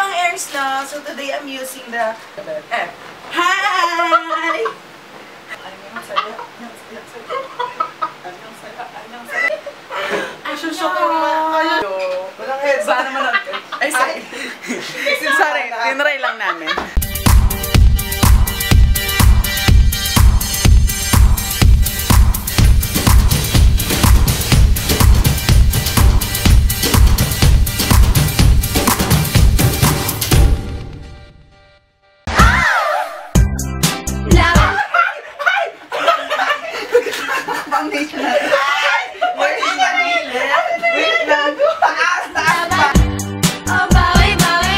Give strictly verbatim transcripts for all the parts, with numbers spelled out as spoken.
mga airs na. So today I'm using the F. Hi! Ay, susok ko nga. Walang head. Sana naman natin. Ay, sorry. Sorry, tinry lang namin. Foundation natin. Wait lang. Taas, taas pa. Oh, bawi, bawi.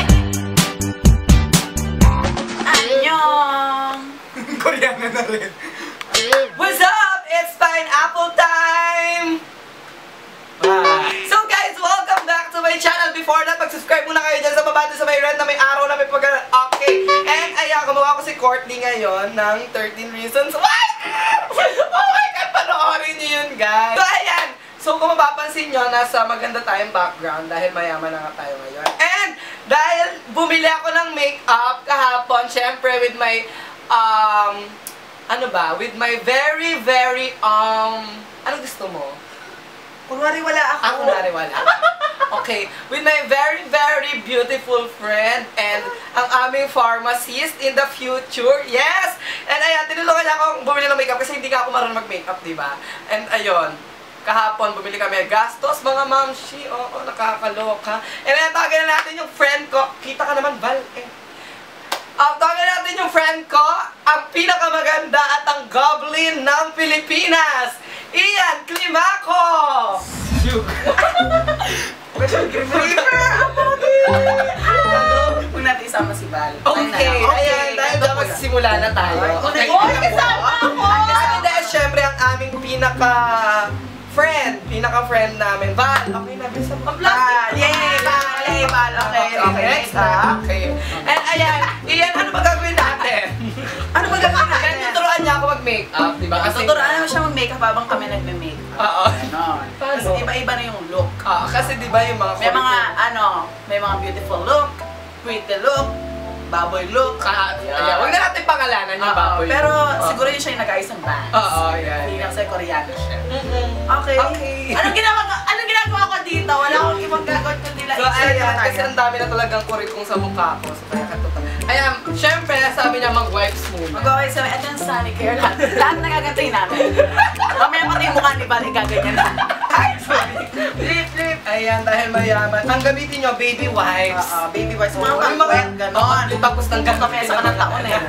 Annyeong! Koreana na rin. What's up? It's pineapple time! So guys, welcome back to my channel. Before that, mag-subscribe muna kayo dyan sa baba sa may red na may araw na may pag- Okay. And ayan, gumawa ko si Courtney ngayon ng thirteen Reasons Why! Oh my God! Panoorin niyo yun, guys! So ayan! So kung mapapansin nyo, nasa maganda tayong background dahil mayaman na nga tayo ngayon. And dahil bumili ako ng makeup kahapon, syempre with my, um, ano ba? With my very, very, um, ano gusto mo? Kunwari wala ako. Ako kunwari wala. Okay. With my very, very beautiful friend and ang aming pharmacist in the future. Yes! And ayan, tinulungan niya akong bumili ng makeup kasi hindi ka ako marunong mag-makeup, diba? And ayun, kahapon bumili kami gastos, mga mamshi. Oo, oh, nakakaloka. And ayan, tawagin na natin yung friend ko. Kita ka naman, Val. Eh. Um, tawagin natin yung friend ko, ang pinakamaganda at ang goblin ng Pilipinas. Ian Climaco! Huwag natin isama si Val. Okay, ayan, dahil daw magsisimula na tayo. Okay, kasama ako! Kasi dahil syempre ang aming pinaka-friend, pinaka-friend namin, Val. Okay, nabi sa mga Val! Yay! Val! Yay, Val! Okay, okay, next ha? Okay. And ayan, Ian, ano ba gagawin natin? Ano ba gagawin natin? Kaya tuturuan niya ako mag-makeup, di ba? Kasi Tuturuan naman siya mag-makeup habang kami nagme-makeup. Oo. Ganon. Kasi iba-iba na yung look. Ah, kasi di ba yung mga May mga, ano, may mga beautiful look, pretty look, baboy look. Ah, ayan. Huwag na natin pangalanan yung Oo, baboy. pero Oo. siguro yun siya yung nag-ayos ng bands. Oo, yan. Hindi lang sa Koreano siya. Mm-mm. Okay. Okay. Anong ginagawa ko? Anong ginagawa ko dito? Wala akong ibang gagawin kundi lang. So, ayan, kasi ang dami na talagang kurikong sa mukha ko. So, kaya katuta. Ayan, syempre, sabi niya mag-wipes muna. Mag-okay sa ito yung sunny care lahat. Lahat nagagantayin namin. Mamaya pati yung mukha ni Val, igaganyan na. Ay, sorry. Flip, flip. Ayan, dahil mayaman. Ang gamitin nyo, baby wipes. Oo, baby wipes. Mga Oo, yung pangwet, gano'n. Oo, tapos ng Tapos kami sa kanang taon eh.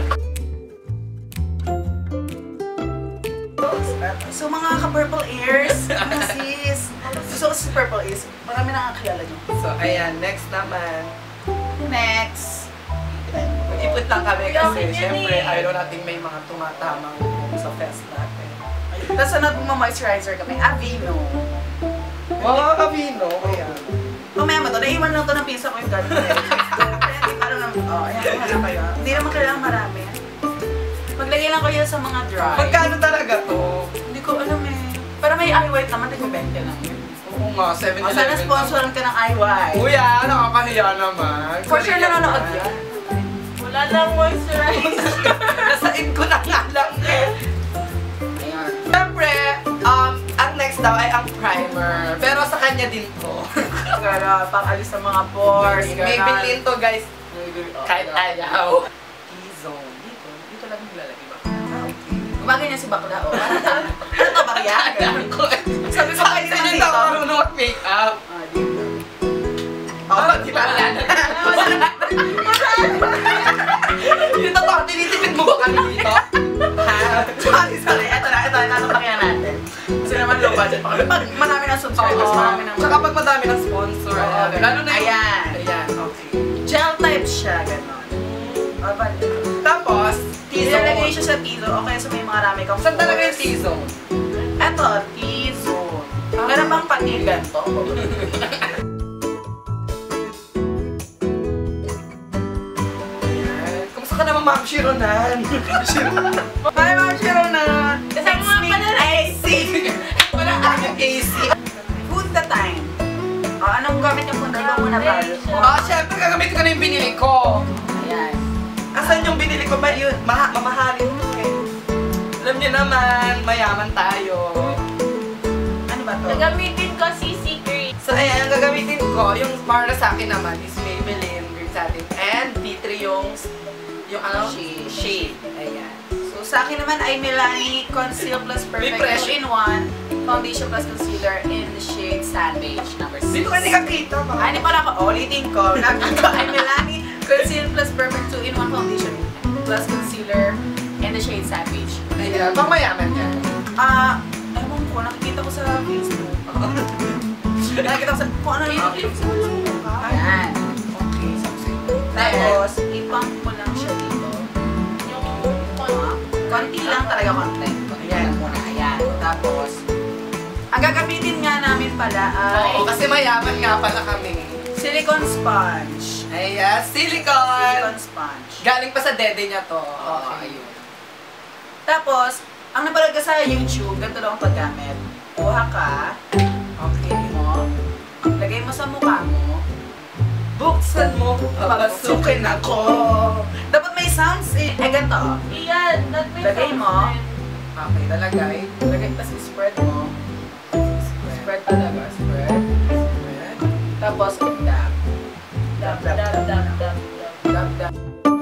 So mga ka-purple ears, mga sis, gusto ko si purple ears, marami nakakilala nyo. So, ayan, next naman. Next. Ipit lang kami Ay, kasi, yun syempre, eh. ayaw natin may mga tumatamang sa fest natin. Tapos ano, moisturizer kami, Aveeno. Wow, Avino. Ayan. Mamaya mo to, naiwan lang to ng pinsa ko yung gano'n. Kaya hindi ko alam na, oh, ayan, kuha na kayo. Hindi naman kailangan marami. Maglagay lang kayo sa mga dry. Magkano talaga to? Hindi ko alam eh. Pero may eye white naman, tig twenty lang yun. Oo nga, seven O sana sponsoran ka ng eye white. Uy, ah, nakakahiya naman. For sure nanonood yan. Wala lang moisturizer. Nasain ko na nga lang eh. Ayan. Siyempre, um, ang next daw ay ang primer. Pero sa kanya din to. Gara, pang alis sa mga pores. May bilhin to, guys. Kahit Kahit ayaw. T-zone. Dito. Dito lang yung lalagay ba? Ah, okay. Gumagay niya si Bakla. O, ano to, bakya? Sabi ko, ay, hindi na ako marunong mag-makeup. Ah, dito. Oh, di ba? Wala na. Yung totoo, tinitipid mo ba kami dito? Ha? Sorry, sorry. Ito na, ito na, natapakyan natin. Kasi naman low budget pa kami. Pag marami ng subscribers, Oo. marami ng... Tsaka pag madami ng sponsor. Oo, ayan. ganun. Lalo na yung... Ayan. Ayan, okay. Gel type siya, gano'n. O, ba? Tapos, Ilalagay T-zone. siya sa T-zone. Okay, so may marami kang Saan talaga yung pores. T-zone? Eto, T-zone. Meron bang patigan to? Ayan. Kamusta ka naman, Ma'am Shironan? Hi, Ma'am Shironan! Kasi mga pala A C! Wala kami A C. Food the time. O, anong gamit yung food? Iba muna ba? Ah, syempre, gagamitin ko na yung ma mamahalin mo eh. Alam niyo naman, mayaman tayo. Ano ba to? Nagamitin ko C C Cream. So ayan, ang gagamitin ko, yung para sa akin naman is Maybelline Green Satin and D three yung, yung ano? Shade. Shade. Ayan. So, sa akin naman ay Milani Conceal Plus Perfect fresh. two in one Foundation Plus Concealer in the shade Sandwich number six. Dito ka hindi kakita ba? Ay, hindi pala ako. Ulitin ko. Nagkakaroon ko ay Milani Conceal Plus Perfect two in one Foundation Plus Concealer in the shade Sandwich. Ayan, pang mayaman yan. Ah, ewan ko. Nakikita ko sa Facebook. Nakikita ko sa kung ano yung Ayan. Okay, sabi. Tapos, ipump ko lang siya dito. Yung Ah, konti lang talaga content. Konti lang muna. Ayan. Tapos, ang gagamitin nga namin pala ay Oo, kasi mayaman nga pala kami. silicone sponge. Ayan, silicone. Silicone sponge. Galing pa sa dede niya to. Oo, Okay. ayun. Tapos, ang napanood ka sa YouTube, ganito daw ang paggamit. Kuha ka, okay mo, lagay mo sa mukha mo, Buksan mo, papasukin ako. dapat may sounds eh. Eh, ganito. oh. Iyan, not my Lagay mo. Okay, talagay. Lagay, tapos spread mo. Spread talaga, spread. Spread. Tapos, dab. Dab, dab, dab, dab, dab. Dab, dab.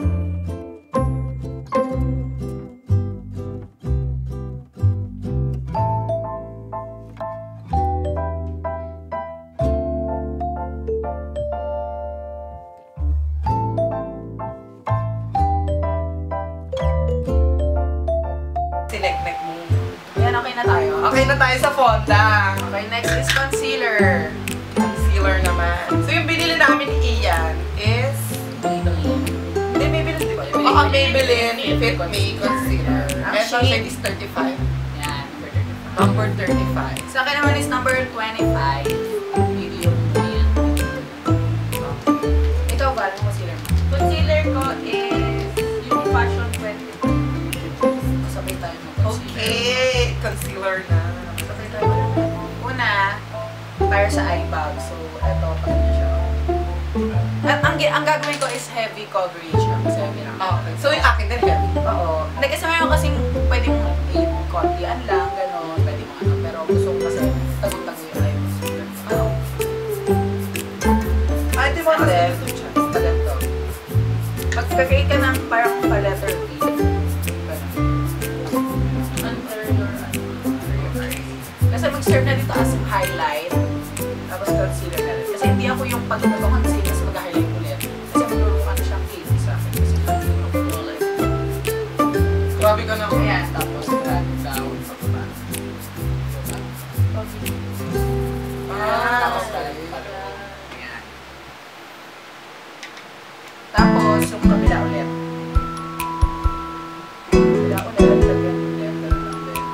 Sineknek mo. Yan, okay na tayo. Okay na tayo sa fonda. Okay, next is concealer. Concealer naman. So yung binili namin ni Ian is... Maybelline. Hindi, Maybelline, di ba? Maybelline. Oo, Maybelline Fit Me Concealer. Ang Ito, shade. shade is thirty-five. Yan, number thirty-five. Number thirty-five. Sa akin naman is number twenty-five. Medium mo yan. Ikaw ba? Anong concealer mo? Concealer ko is yung Fashion twenty-two. Sabay tayo mo concealer. Okay, concealer na. Sabay tayo mo. Una, para sa eye bag. So, eto, pag na siya. At ang, gi- ang gagawin ko is heavy coverage lang. Kasi heavy lang. Okay. So yung akin din heavy. Oo. Hindi kasi mayroon kasing pwede mong i- kontian lang, gano'n. Pwede mo ano. Pero gusto ko kasi tagong-tago yung eye mo. So, ano? Ay, di ba And then, pag ganito. Mag-create ka ng parang pa-letter B. Ganun. Under your Kasi mag-serve na dito as highlight. Tapos concealer na rin. Kasi hindi ako yung pag nag-conceal, kasi mag-highlight ulit. Kasi maglurukan siyang case sa akin. Kasi concealer ko ulit. Grabe ka na. Ayan, tapos drag down sa baba. Ah, Tapos okay. drag pala. Ayan. Tapos yung kabila ulit. Kabila ulit, lagyan ulit, ganun lang din.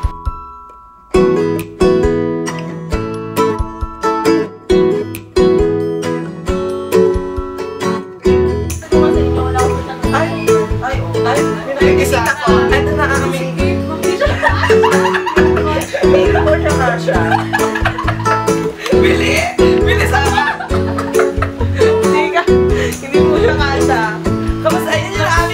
Ito kasi ito, wala ko siya ng Ay, Ay, oh. ay, pinag-isa ko. Ito na ang aming... Hindi ko siya kasha. Bili! Bili sana! Hindi ka, hindi mo siya kasha. Kamusta? Ayun yung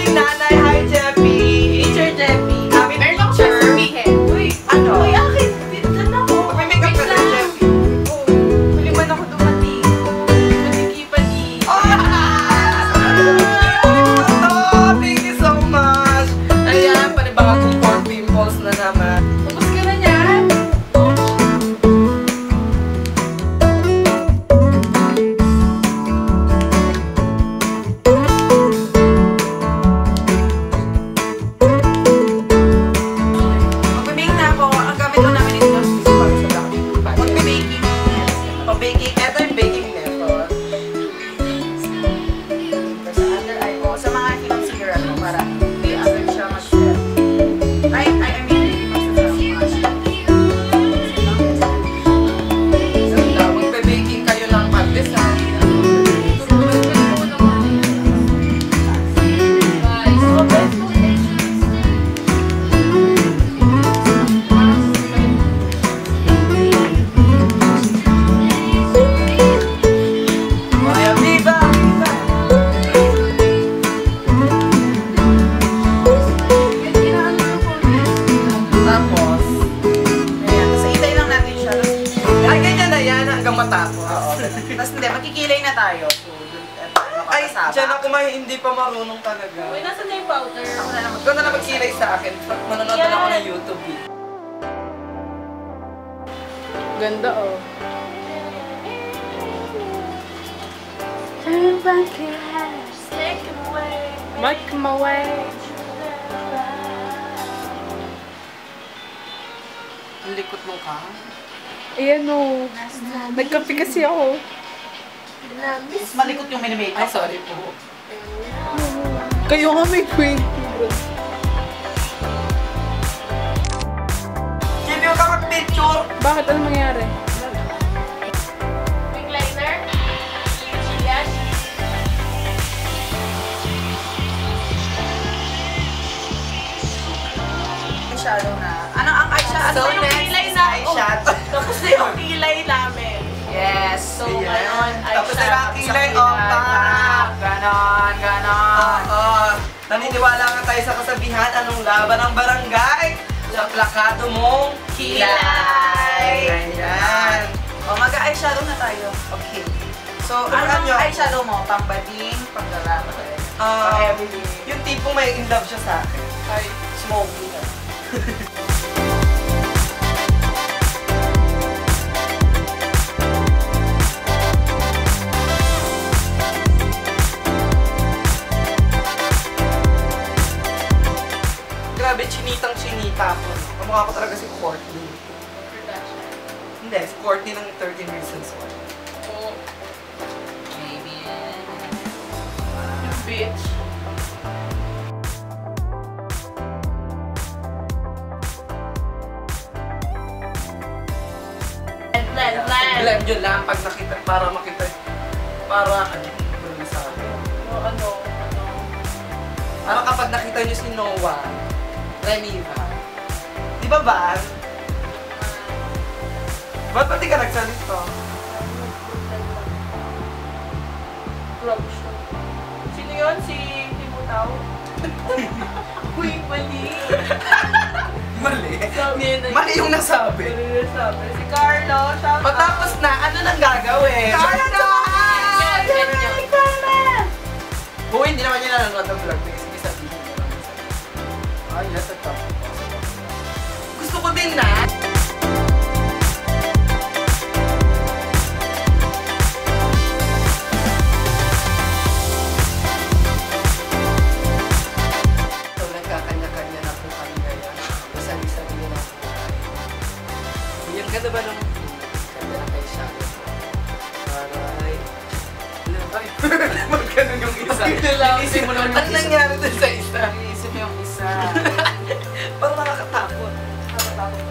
Ay, kasama. dyan ako may hindi pa marunong talaga. Uy, nasa na yung powder? Ako na lang. Ikaw na lang magkilay sa akin. Manonood na ako ng YouTube eh. Ganda oh. Make my way. Ang likot mo ka. Ayan oh. Nagkape kasi ako. Mas malikot yung mini-makeup. Ay, sorry po. Kayo nga may twenty. Give you ka mag-picture. Bakit? Ano mangyari? Wing liner? Yes. Eyeshadow na. Ano ang eyeshadow? So, Ano yung next kilay is na? eyeshadow. Oh, tapos na yung kilay namin. Yes. So, Ayan. ngayon, Tapos na eyeshadow yung kilay, sa oh, pa. Ganon, ganon. Oo. Naniniwala nga tayo sa kasabihan, anong laban ng barangay? Sa plakado mong kilay. Ayan. O, mag-eyeshadow na tayo. Okay. So, Ano ano ang nyo? eyeshadow mo? Pambading, panggalap. Ah, Heavily. yung tipong may in love siya sa akin. Ay, Smoky na. Grabe, chinitang chinita ako. Kamukha ko talaga si Courtney. Hindi, si Courtney ng thirteen Reasons Why. maybe. Bitch. Blend, blend, blend. Blend yun lang pag nakita, para makita, para ano, ano sa akin. Ano, ano, ano. Para kapag nakita niyo si Noah, Reniva, di ba ba? Ba't pati ka nagsalito? Sino yun? Si Timotao? Uy, mali. Mali. Sabi na Mali yung nasabi. Sabi. Si Carlo, shout out. Matapos na, ano nang gagawin? Carlo! Kung hindi naman niya nanonood ng vlog, sige sabihin niyo. Ay, nasa top. Gusto ko din na. So, nagkakanya-kanya na po kami ngayon. Masali-sali na po tayo. Yung ganda ba ng ganda na kay Shadow? Aray. Ay, magkano yung isa? Inisip mo naman yung isa. Ano nangyari dun sa isa? Iisip mo yung isa. Parang nakakatakot. Nakakatakot.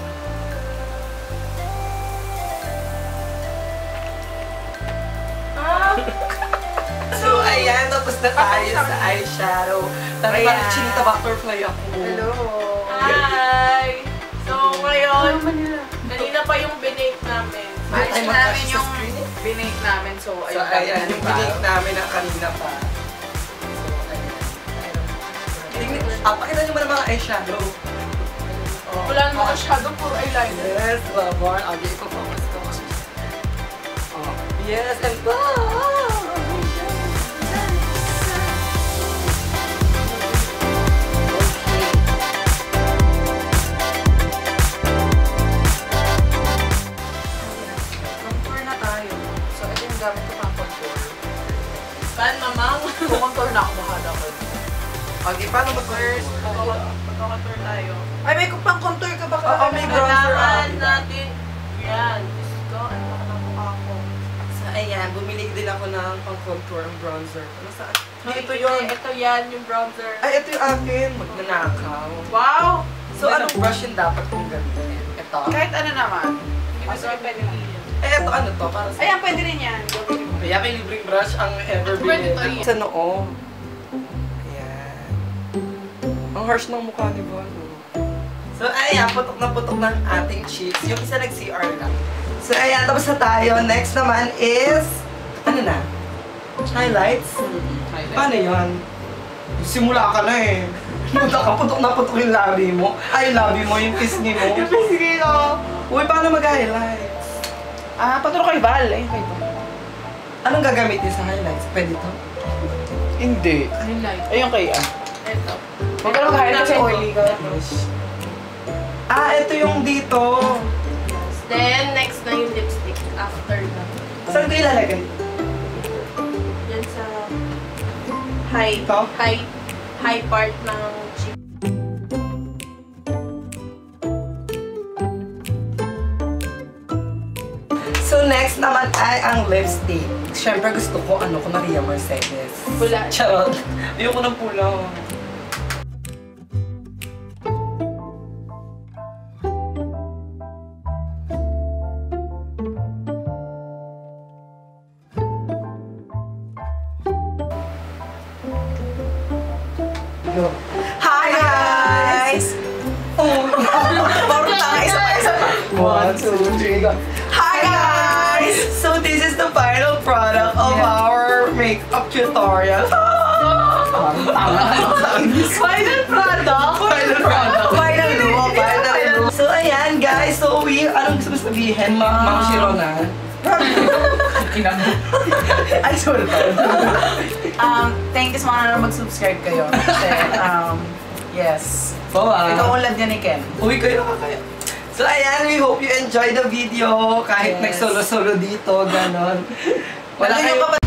Ah! So, ayan. Tapos na tayo sa eyeshadow. Tara, Ayan. bakit chinita butterfly ako? Hello. Hi! So, ngayon, kanina pa yung binake namin. Ay, Ayos magkasya namin sa yung screen eh. binake namin. So, So, ayun. ayan. Yung binake namin na kanina pa. So, ayan. Tingnan, ah, pakita nyo mo ng mga eyeshadow. Oh. Wala naman masyado, puro eyeliner. Yes, Lamar. Okay, ipag-focus ko. Oh. Yes, and wow! Contour na tayo. So, ito yung gamit ko pang contour. Saan, mamang? Kumontour na ako, bahala ko. Okay, paano ba First, Magkakontour tayo. ay, may pang contour ka ba? Oo, may bronzer Kailangan ako. natin. Yan. Diyos ko, ano ba ng mukha ko? So, ayan, bumili din ako ng pang-contour ang bronzer. Ano saan? Ay, Ito yun. Ito yan, yung bronzer. Ay, ito yung akin. Magnanakaw. Wow! So, anong brush yung dapat kong gamitin? Ito? Kahit ano naman. Hindi ko sabi pwede lang yan. Eh, ito ano to? Para sa... Ayan, pwede rin yan. Gawin mo. Kaya may libreng brush ang ever Pwede bilhin. to, Sa noo. Ayan. Ang harsh ng mukha ni Bono. So, ayan, putok na putok ng ating cheeks. Yung isa nag-C R lang. So, ayan, tapos na tayo. Next naman is... Ano na? Highlights? Paano yun? Simula ka na eh. Punta ka, putok na putok yung labi mo. Ay, yung labi mo, yung pisngi mo. Yung pisngi ko. Uy, paano mag-highlights? Ah, paturo kay Val. Eh, kay Val. Anong gagamitin sa highlights? Pwede to? Hindi. Highlight. Ayun kay ah. Ito. Huwag ka na mag-highlight kasi oily ka. Ah, ito yung dito. Then, next na yung lipstick after na. Saan ko ilalagay? Yan sa high, Ito? high, high part ng cheek. So next naman ay ang lipstick. Siyempre gusto ko ano ko Maria Mercedes. Pula. Charot. Ayoko ng pula. Go. Hi guys! Oh, parang tanga, isa pa, isa pa. One, two, three, go. Hi guys! So this is the final product of our makeup tutorial. Final product? Final product. Final look, final look. So ayan guys, so we, anong gusto mo sabihin? Ma Ma'am Shirona? Ay, sorry. Um, thank you sa mga na mag-subscribe kayo. Kasi, um, yes. Bawa. Ikaw ulad niya ni Ken. Uy, kayo nakakaya. So ayan, we hope you enjoy the video. Kahit Yes. nag-solo-solo dito, ganon. Wala Nandun yung kayo kapatid